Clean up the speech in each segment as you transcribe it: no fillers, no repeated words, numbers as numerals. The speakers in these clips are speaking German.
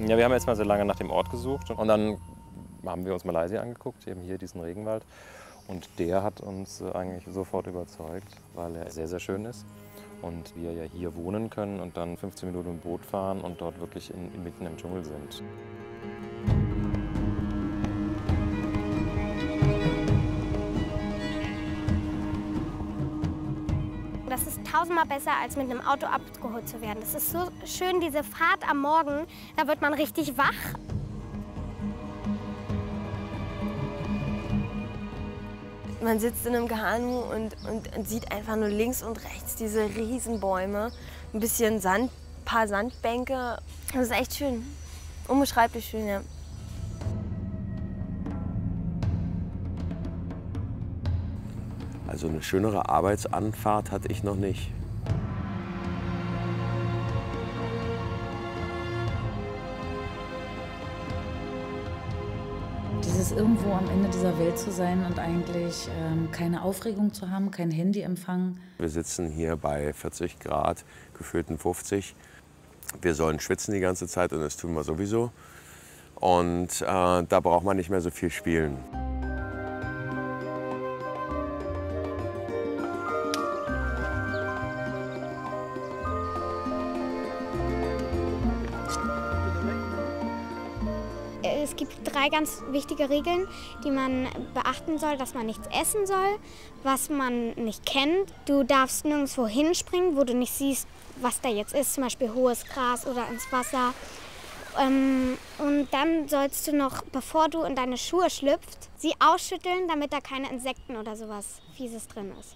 Ja, wir haben jetzt mal sehr lange nach dem Ort gesucht und dann haben wir uns Malaysia angeguckt, eben hier diesen Regenwald. Und der hat uns eigentlich sofort überzeugt, weil er sehr, sehr schön ist. Und wir ja hier wohnen können und dann 15 Minuten im Boot fahren und dort wirklich mitten im Dschungel sind. Das ist tausendmal besser, als mit einem Auto abgeholt zu werden. Das ist so schön, diese Fahrt am Morgen, da wird man richtig wach. Man sitzt in einem Kanu und sieht einfach nur links und rechts diese Riesenbäume, ein bisschen Sand, ein paar Sandbänke. Das ist echt schön, unbeschreiblich schön, ja. Also eine schönere Arbeitsanfahrt hatte ich noch nicht. Dieses irgendwo am Ende dieser Welt zu sein und eigentlich keine Aufregung zu haben, kein Handyempfang. Wir sitzen hier bei 40 Grad, gefühlten 50. Wir sollen schwitzen die ganze Zeit und das tun wir sowieso. Und da braucht man nicht mehr so viel spielen. Es gibt 3 ganz wichtige Regeln, die man beachten soll, dass man nichts essen soll, was man nicht kennt. Du darfst nirgendwo hinspringen, wo du nicht siehst, was da jetzt ist, zum Beispiel hohes Gras oder ins Wasser. Und dann sollst du noch, bevor du in deine Schuhe schlüpfst, sie ausschütteln, damit da keine Insekten oder sowas Fieses drin ist.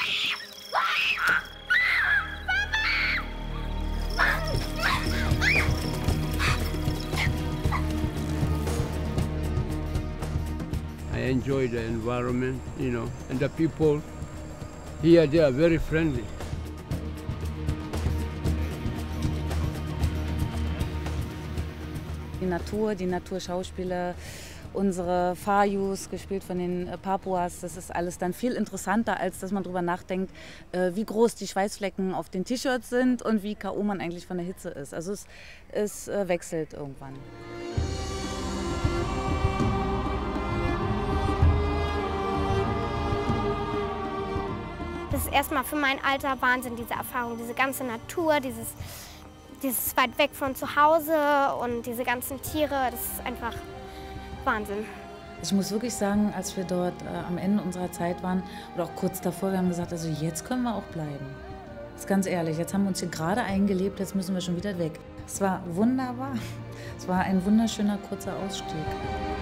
I enjoy the environment, and the people here, they are very friendly. Die Naturschauspieler, unsere Fayus, gespielt von den Papuas, das ist alles dann viel interessanter, als dass man darüber nachdenkt, wie groß die Schweißflecken auf den T-Shirts sind und wie K.O. man eigentlich von der Hitze ist. Also es wechselt irgendwann. Das ist erstmal für mein Alter Wahnsinn, diese Erfahrung, diese ganze Natur, dieses weit weg von zu Hause und diese ganzen Tiere, das ist einfach Wahnsinn. Ich muss wirklich sagen, als wir dort am Ende unserer Zeit waren oder auch kurz davor, wir haben gesagt, also jetzt können wir auch bleiben. Das ist ganz ehrlich, jetzt haben wir uns hier gerade eingelebt, jetzt müssen wir schon wieder weg. Es war wunderbar, es war ein wunderschöner kurzer Ausstieg.